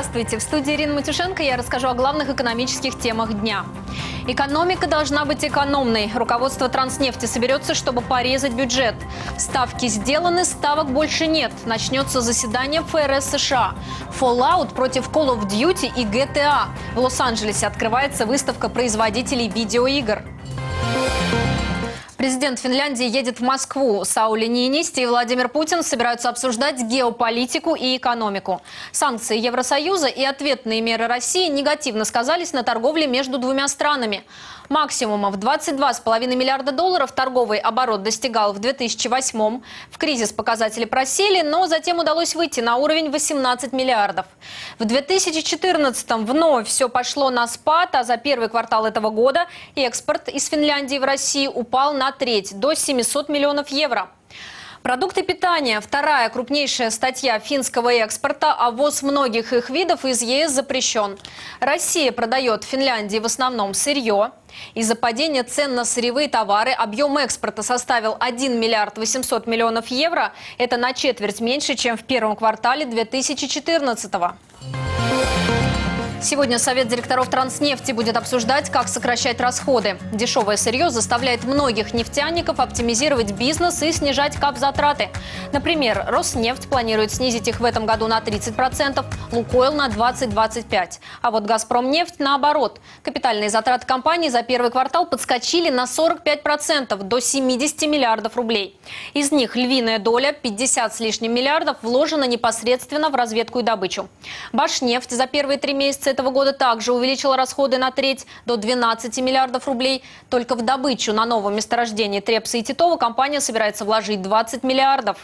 Здравствуйте! В студии Ирина Матюшенко я расскажу о главных экономических темах дня. Экономика должна быть экономной. Руководство Транснефти соберется, чтобы порезать бюджет. Ставки сделаны, ставок больше нет. Начнется заседание ФРС США. Fallout против Call of Duty и GTA. В Лос-Анджелесе открывается выставка производителей видеоигр. Президент Финляндии едет в Москву. Саули Ниинисте и Владимир Путин собираются обсуждать геополитику и экономику. Санкции Евросоюза и ответные меры России негативно сказались на торговле между двумя странами. Максимума в $22,5 миллиарда торговый оборот достигал в 2008-м. В кризис показатели просели, но затем удалось выйти на уровень 18 миллиардов. В 2014-м вновь все пошло на спад, а за первый квартал этого года экспорт из Финляндии в Россию упал на треть, до 700 миллионов евро. Продукты питания – вторая крупнейшая статья финского экспорта, а ввоз многих их видов из ЕС запрещен. Россия продает Финляндии в основном сырье. Из-за падения цен на сырьевые товары объем экспорта составил 1 миллиард 800 миллионов евро. Это на четверть меньше, чем в первом квартале 2014-го. Сегодня Совет директоров Транснефти будет обсуждать, как сокращать расходы. Дешевое сырье заставляет многих нефтяников оптимизировать бизнес и снижать капзатраты. Например, Роснефть планирует снизить их в этом году на 30%, Лукойл на 20-25%. А вот Газпромнефть наоборот. Капитальные затраты компании за первый квартал подскочили на 45%, до 70 миллиардов рублей. Из них львиная доля, 50 с лишним миллиардов, вложена непосредственно в разведку и добычу. Башнефть за первые 3 месяца этого года также увеличила расходы на треть, до 12 миллиардов рублей. Только в добычу на новом месторождении Трепса и Титова компания собирается вложить 20 миллиардов.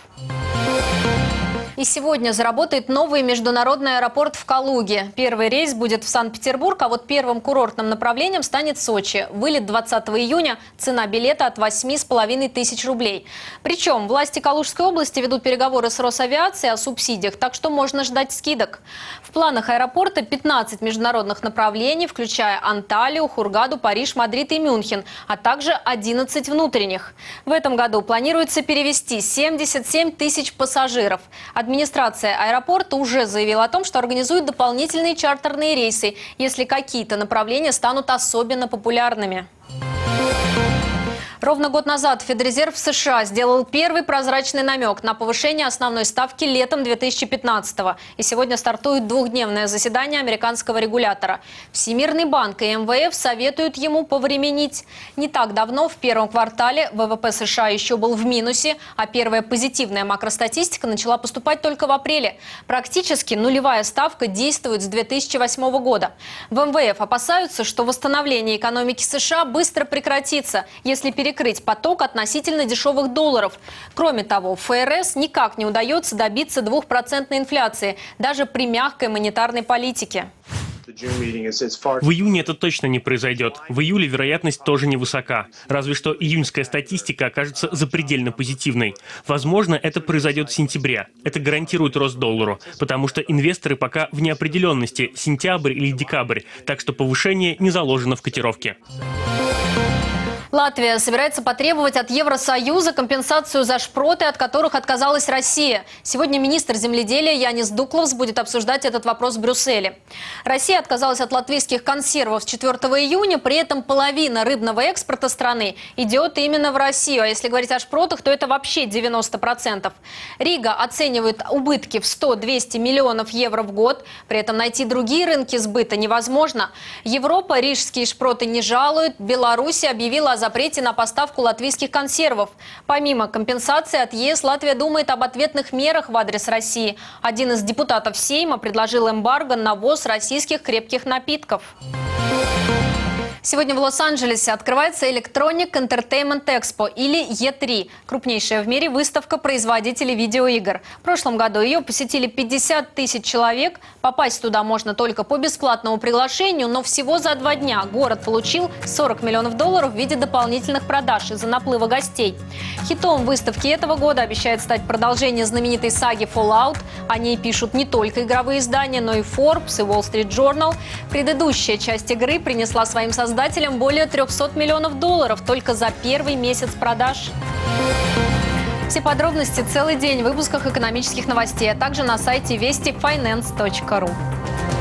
И сегодня заработает новый международный аэропорт в Калуге. Первый рейс будет в Санкт-Петербург, а вот первым курортным направлением станет Сочи. Вылет 20 июня, цена билета от 8,5 тысяч рублей. Причем власти Калужской области ведут переговоры с Росавиацией о субсидиях, так что можно ждать скидок. В планах аэропорта 15 международных направлений, включая Анталию, Хургаду, Париж, Мадрид и Мюнхен, а также 11 внутренних. В этом году планируется перевезти 77 тысяч пассажиров. Администрация аэропорта уже заявила о том, что организует дополнительные чартерные рейсы, если какие-то направления станут особенно популярными. Ровно год назад Федрезерв США сделал первый прозрачный намек на повышение основной ставки летом 2015-го. И сегодня стартует двухдневное заседание американского регулятора. Всемирный банк и МВФ советуют ему повременить. Не так давно, в первом квартале, ВВП США еще был в минусе, а первая позитивная макростатистика начала поступать только в апреле. Практически нулевая ставка действует с 2008 года. В МВФ опасаются, что восстановление экономики США быстро прекратится, если перекрыть поток относительно дешевых долларов. Кроме того, ФРС никак не удается добиться 2% инфляции, даже при мягкой монетарной политике. В июне это точно не произойдет. В июле вероятность тоже невысока. Разве что июньская статистика окажется запредельно позитивной. Возможно, это произойдет в сентябре. Это гарантирует рост доллару, потому что инвесторы пока в неопределенности, сентябрь или декабрь, так что повышение не заложено в котировке. Латвия собирается потребовать от Евросоюза компенсацию за шпроты, от которых отказалась Россия. Сегодня министр земледелия Янис Дукловс будет обсуждать этот вопрос в Брюсселе. Россия отказалась от латвийских консервов с 4 июня, при этом половина рыбного экспорта страны идет именно в Россию. А если говорить о шпротах, то это вообще 90%. Рига оценивает убытки в 100-200 миллионов евро в год. При этом найти другие рынки сбыта невозможно. Европа рижские шпроты не жалует. Беларусь объявила о запрете на поставку латвийских консервов. Помимо компенсации от ЕС, Латвия думает об ответных мерах в адрес России. Один из депутатов Сейма предложил эмбарго на ввоз российских крепких напитков. Сегодня в Лос-Анджелесе открывается Electronic Entertainment Expo, или E3, крупнейшая в мире выставка производителей видеоигр. В прошлом году ее посетили 50 тысяч человек. Попасть туда можно только по бесплатному приглашению, но всего за 2 дня город получил $40 миллионов в виде дополнительных продаж из-за наплыва гостей. Хитом выставки этого года обещает стать продолжение знаменитой саги Fallout. О ней пишут не только игровые издания, но и Forbes и Wall Street Journal. Предыдущая часть игры принесла своим создателям более $300 миллионов только за первый месяц продаж. Все подробности целый день в выпусках экономических новостей, а также на сайте вестиfinance.ru.